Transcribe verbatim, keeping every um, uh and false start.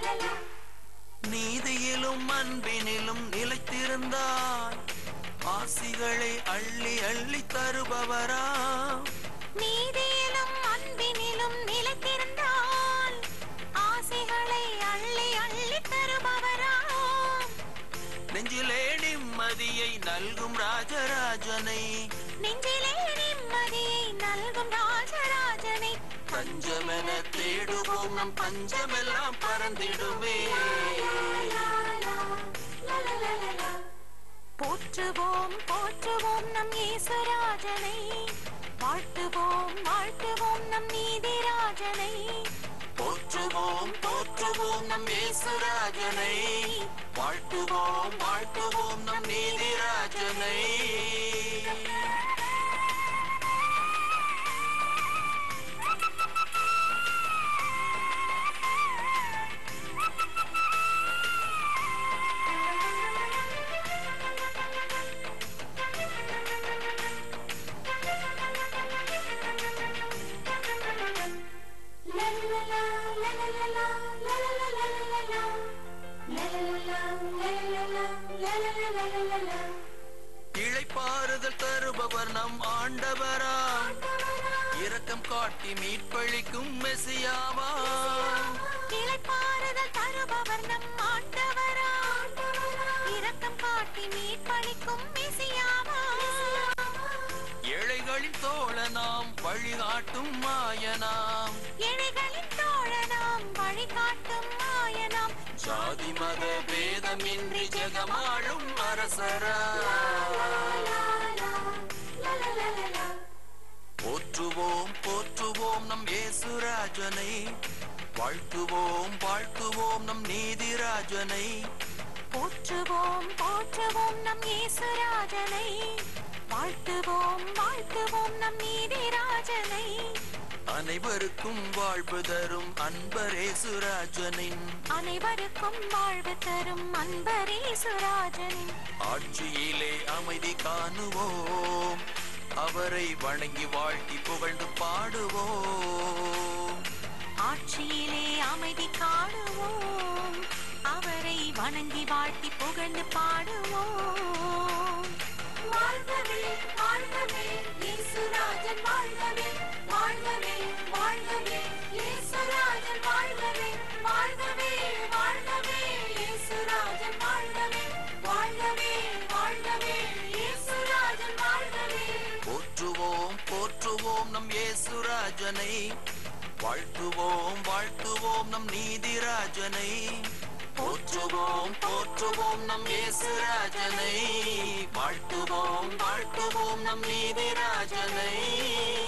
நீதியிலும் அன்பினிலும் நிலைத்திருந்தால் ஆசிகளை அள்ளி அள்ளி தருபவரா. நீதியிலும் அன்பினிலும் நிலைத்திருந்தால் ஆசிகளை அள்ளி அள்ளி தருபவரா. நெஞ்சிலே நிம்மதியை நல்கும் ராஜராஜனை, நெஞ்சிலே நிம்மதியை நல்கும் ராஜராஜனை பஞ்சமென தேடுவோம் நம் பஞ்சமெல்லாம் பறந்திடுமே. போற்றுவோம் போற்றுவோம் நம் இயேசுராஜனை, வாழ்த்துவோம் வாழ்த்துவோம் நம் நீதிராஜனை. போற்றுவோம் போற்றுவோம் நம் இயேசுராஜனை, வாழ்த்துவோம் வாழ்த்துவோம் நம் நீதிராஜனை. இளைப்பாறுதல் தருபவர் நம் ஆண்டவரா, இரக்கம் காட்டி மீட்பளிக்கும் மெசியாவா. இளைப்பாறுதல் தருபவர் நம் ஆண்டவரா, இரக்கம் காட்டி மீட்பளிக்கும் மெசியாவா. ஏழைகளின் தோழனாம் வழிகாட்டும் மாயனாம், ஏழைகளின் தோழனாம் வழிகாட்டும் மாயனாம். ஜாதி மத பேதமின்றி ஜெகமாளும் அரசரா. போற்றுவோம் போற்றுவோம் நம் இயேசுராஜனை, வாழ்த்துவோம் வாழ்த்துவோம் நம் நீதிராஜனை. போற்றுவோம் போற்றுவோம் நம் இயேசுராஜனை, வாழ்த்துவோம் வாழ்த்துவோம் நம் நீதிராஜனை. அனைவருக்கும் வாழ்வு தரும் அன்பரேசுராஜனின், அனைவருக்கும் வாழ்வு தரும் அன்பரேசுராஜனின் ஆட்சியிலே அமைதி காணுவோம், அவரை வணங்கி வாழ்த்தி புகழ்ந்து பாடுவோம். ஆட்சியிலே அமைதி காணுவோம், அவரை வணங்கி வாழ்த்தி புகழ்ந்து பாடுவோம். வாழ்கவே வாழ்கவே இயேசுராஜன் வாழ்கவே, வாழ்கவே வாழ்கவே இயேசுராஜன் வாழ்கவே, வாழ்கவே வாழ்கவே இயேசுராஜன் வாழ்கவே, வாழ்கவே வாழ்கவே இயேசுராஜன் வாழ்கவே. போற்றுவோம் போற்றுவோம் நம் இயேசுராஜனை, வாழ்த்துவோம் வாழ்த்துவோம் நம் நீதிராஜனை. போற்றுவோம் போற்றுவோம் நம் இயேசுராஜனை, வாழ்த்துவோம் வாழ்த்துவோம் நம் நீதிராஜனை.